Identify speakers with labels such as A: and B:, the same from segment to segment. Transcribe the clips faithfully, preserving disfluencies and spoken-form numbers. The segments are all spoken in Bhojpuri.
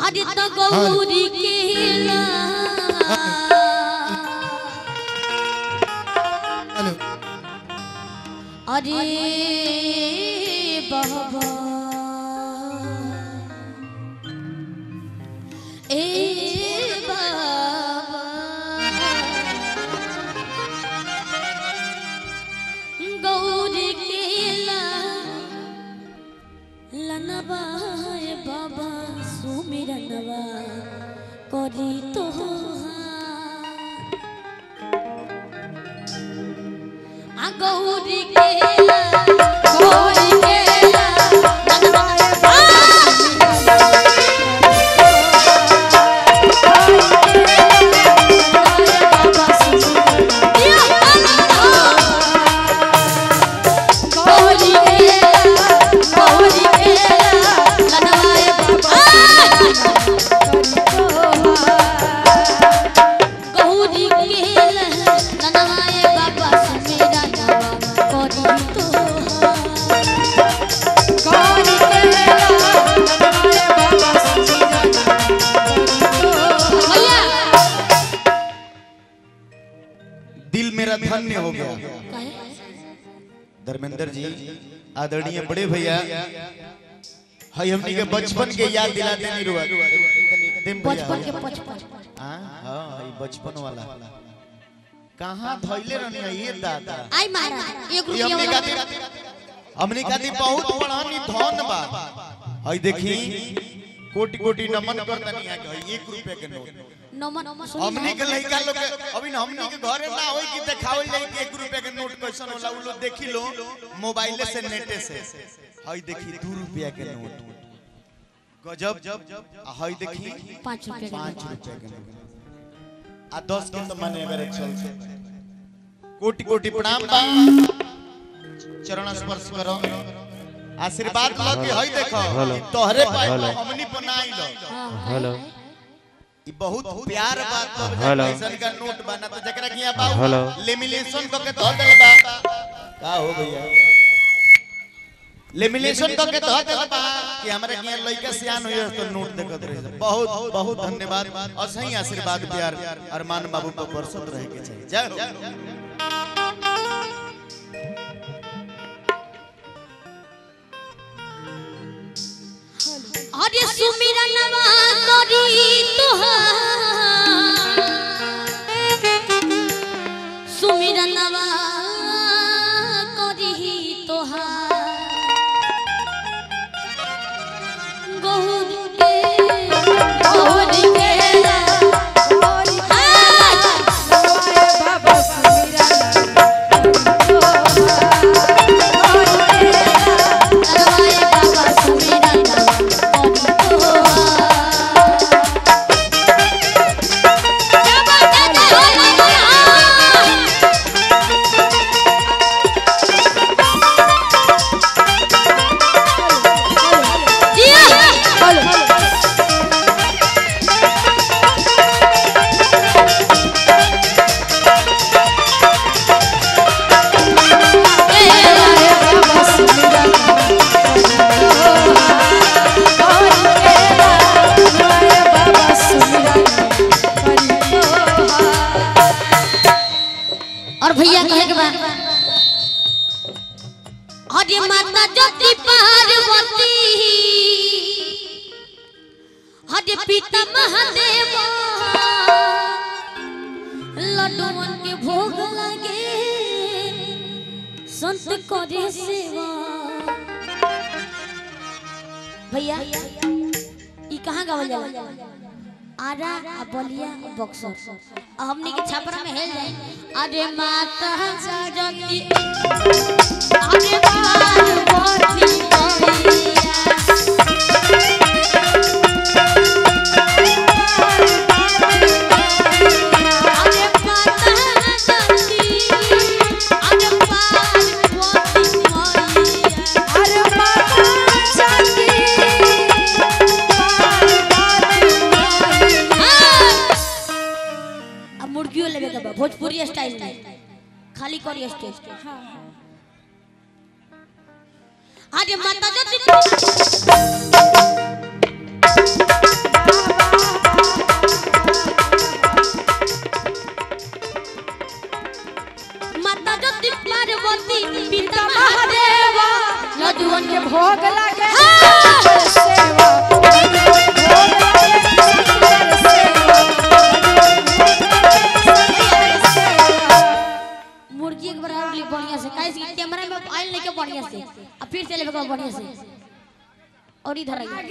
A: अरे तो गौरी केला
B: हेलो
A: अरे बाबा ए बाबा गौरी केला लनवा ए बाबा सुमिरनवा करी तो आ गौरी केला गौरी केला लनवा
B: धन्य हो गया। धर्मेंद्र जी आदरणीय बड़े भैया हाय हमनी के बचपन के याद दिलाते नहीं रुआ
A: बचपन के बचपन
B: हां हां हाय बचपन वाला कहां धइले रहनी ये दादा
A: आई महाराज एक रुपया
B: हमनी का हमनी का बहुत बड़ानी धन बा हाय देखी कोटि कोटि नमन करतनी आ एक रुपया के नोट
A: नमन
B: हमनी के लइका लोग अभी हमनी के घरे ना होई कि देखावल जाई कि एक रुपया के नोट कैसन होला उ लोग देखी लो मोबाइल से नेट से हई देखी दो रुपया के नोट गजब हई देखी
A: पाँच रुपया के
B: पाँच रुपया के नोट आ दस के तो माने अगर चल से कोटि कोटि प्रणाम बा चरण स्पर्श करो आशीर्वाद लो कि हई देखो तोहरे पाए हमनी बनाई लो
C: हेलो
B: ई बहुत प्यार बात पैसन का नोट बना तो जकरा किया बा लेमिनेशन क के धो देल बा का हो भैया लेमिनेशन क के धो देल बा कि हमरा किया लइका सियान होय तो नोट देखत रहे बहुत बहुत धन्यवाद और सही आशीर्वाद प्यार अरमान बाबू पर बरसत रहे के चाहिए जय हो
A: अरे सुमिरनवा करी तोहार सुमिरनवा करी तोहार गौरी के गौरी केला गौरी बाबा सुमिरनवा बाबा सुमिरनवा और भैया कहे के बाद अरे माता जति पार्वती अरे पिता महादेव लड्डूवन के भोग लगे संत करे सेवा भैया ई कहां गावल जाला आरा बलिया बक्सर हमनी के छापरा में हेल जाए अरे माता जगती अरे पार्वती मैया अरे माता जगती अरे पार्वती मैया अरे माता जगती मुर्गियों लेवे का भोजपुरी स्टाइल खाली करी स्टेज अरे माता जति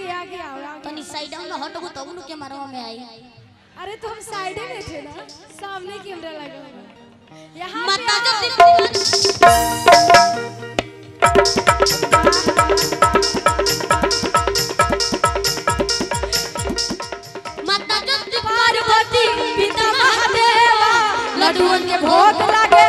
C: आगे आगे आओ आगे।
A: तनी साइड में हटबो तब नु कैमरा में आई।
C: अरे तो हम साइड में थे ना, सामने कैमरा लगा हुआ। यहाँ
A: माता जो माता जो पार्वती पिता महादेवा लड्डुओं के भोग लागे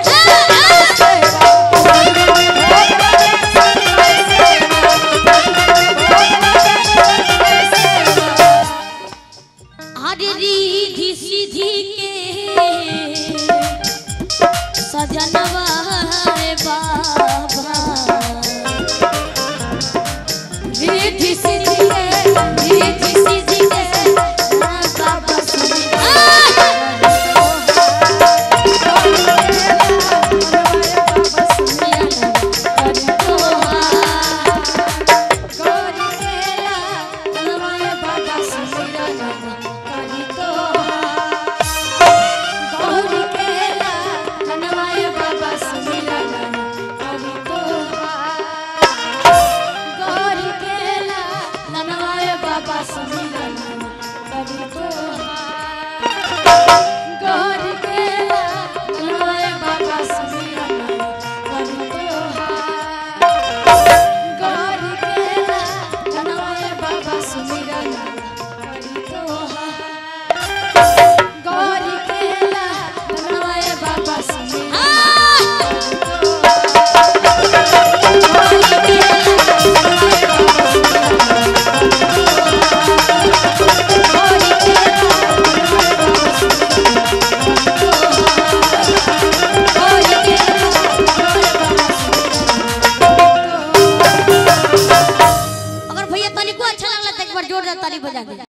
A: रिधि सीधी के सजनवा बाबा रिधि सीधी के रिधि सीधी के बाबा
C: बाबा सुमिरन कभी तो